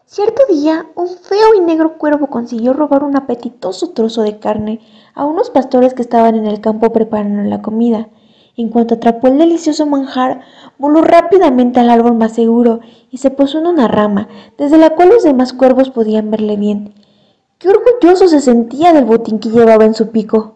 Cierto día, un feo y negro cuervo consiguió robar un apetitoso trozo de carne a unos pastores que estaban en el campo preparando la comida. En cuanto atrapó el delicioso manjar, voló rápidamente al árbol más seguro y se posó en una rama, desde la cual los demás cuervos podían verle bien. ¡Qué orgulloso se sentía del botín que llevaba en su pico!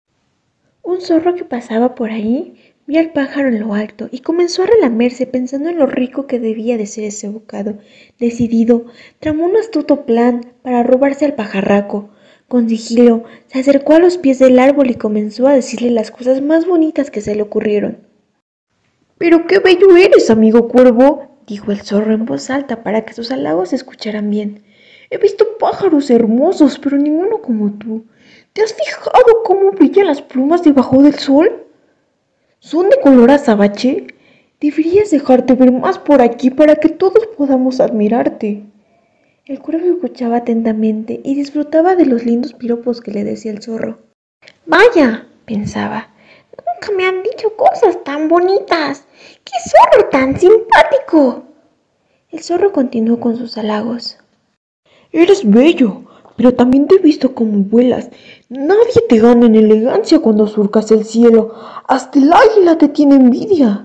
Un zorro que pasaba por ahí vio al pájaro en lo alto y comenzó a relamerse pensando en lo rico que debía de ser ese bocado. Decidido, tramó un astuto plan para robarse al pajarraco. Con sigilo, se acercó a los pies del árbol y comenzó a decirle las cosas más bonitas que se le ocurrieron. «¡Pero qué bello eres, amigo cuervo!», dijo el zorro en voz alta para que sus halagos se escucharan bien. «He visto pájaros hermosos, pero ninguno como tú. ¿Te has fijado cómo brillan las plumas debajo del sol? Son de color azabache. Deberías dejarte ver más por aquí para que todos podamos admirarte». El cuervo escuchaba atentamente y disfrutaba de los lindos piropos que le decía el zorro. «Vaya», pensaba, «nunca me han dicho cosas tan bonitas. ¡Qué zorro tan simpático!». El zorro continuó con sus halagos. «Eres bello, pero también te he visto cómo vuelas. Nadie te gana en elegancia cuando surcas el cielo. Hasta el águila te tiene envidia».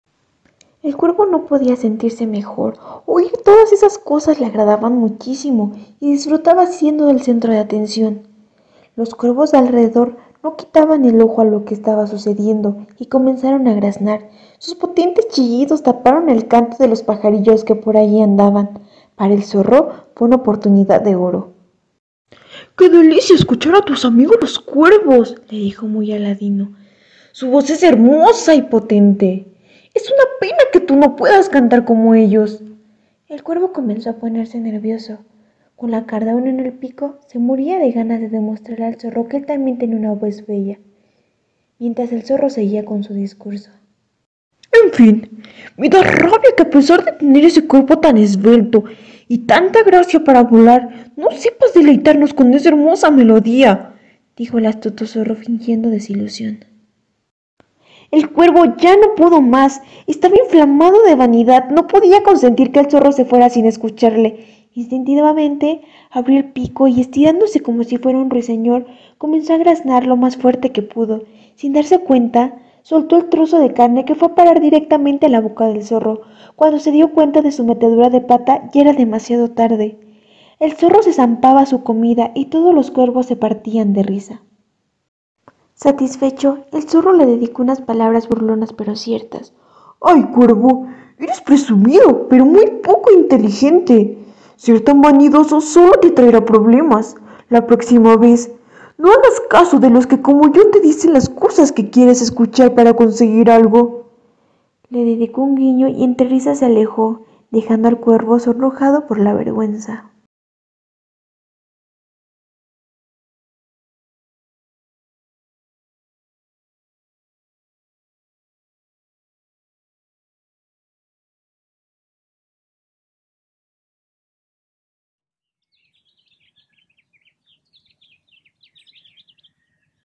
El cuervo no podía sentirse mejor. Oír todas esas cosas le agradaban muchísimo y disfrutaba siendo el centro de atención. Los cuervos de alrededor no quitaban el ojo a lo que estaba sucediendo y comenzaron a graznar. Sus potentes chillidos taparon el canto de los pajarillos que por allí andaban. Para el zorro fue una oportunidad de oro. «¡Qué delicia escuchar a tus amigos los cuervos!», le dijo muy aladino. «Su voz es hermosa y potente. Es una pena que tú no puedas cantar como ellos». El cuervo comenzó a ponerse nervioso. Con la cardauna en el pico, se moría de ganas de demostrarle al zorro que él también tenía una voz bella, mientras el zorro seguía con su discurso. «En fin, me da rabia que a pesar de tener ese cuerpo tan esbelto y tanta gracia para volar, no sepas deleitarnos con esa hermosa melodía», dijo el astuto zorro fingiendo desilusión. El cuervo ya no pudo más, estaba inflamado de vanidad, no podía consentir que el zorro se fuera sin escucharle. Instintivamente abrió el pico y estirándose como si fuera un ruiseñor, comenzó a graznar lo más fuerte que pudo. Sin darse cuenta, soltó el trozo de carne que fue a parar directamente a la boca del zorro. Cuando se dio cuenta de su metedura de pata, ya era demasiado tarde. El zorro se zampaba su comida y todos los cuervos se partían de risa. Satisfecho, el zorro le dedicó unas palabras burlonas pero ciertas. «¡Ay, cuervo! Eres presumido, pero muy poco inteligente. Ser tan vanidoso solo te traerá problemas. La próxima vez, no hagas caso de los que como yo te dicen las cosas que quieres escuchar para conseguir algo». Le dedicó un guiño y entre risas se alejó, dejando al cuervo sonrojado por la vergüenza.